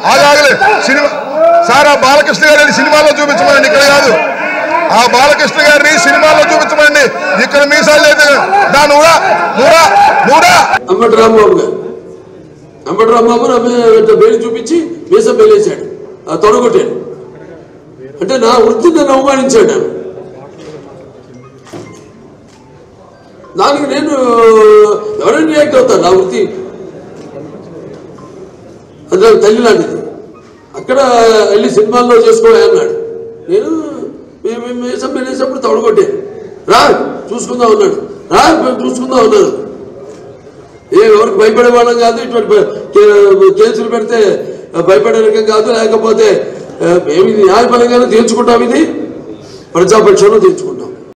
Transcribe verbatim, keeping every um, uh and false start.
ఆగాగలే cinema sir ఆ బాలకృష్ణ గారిని సినిమాలో చూపించమండి, ఇక్కడ కాదు. ఆ బాలకృష్ణ గారిని సినిమాలో చూపించమండి, ఇక్కడ మీసాలు లేదు. దాని నూరా నూరా నూరా అంబటి రాంబాబు గారు అంబటి రాంబాబు బేలు చూపించి మీసం బేలేశాడు, తొడగొట్టాడు. అంటే నా వృత్తిని నన్ను అవమానించాడు. దానికి నేను ఎవరైనా రియాక్ట్ అవుతాను. నా వృత్తి అందులో తల్లి లాంటిది. అక్కడ వెళ్ళి సినిమాల్లో చేసుకోవాలన్నాడు. నేను మీసం బేలేసినప్పుడు తొడగొట్టాను. రా చూసుకుందాం అన్నాడు. రా చూసుకుందాం అన్నాడు. ఏ ఎవరికి భయపడే వాళ్ళం కాదు. ఇటువంటి కేసులు పెడితే భయపడే రకం కాదు. లేకపోతే మేము న్యాయపరంగానే తీర్చుకుంటాం. ఇది ప్రజాపక్షంలో తీర్చుకుంటాం.